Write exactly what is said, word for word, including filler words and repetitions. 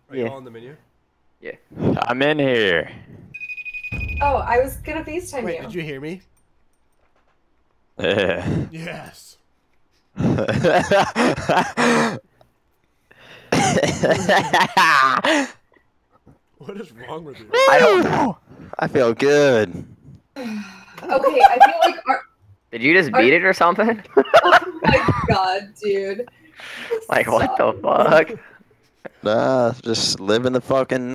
Are yeah. you all in the menu? Yeah. I'm in here. Oh, I was gonna FaceTime Wait, you. did you hear me? Yeah. Yes. What is wrong with you? I don't know. I feel good. Okay, I feel like our... Did you just Are- beat it or something? Oh my god, dude. Like, what the Stop. fuck? Nah, just living the fucking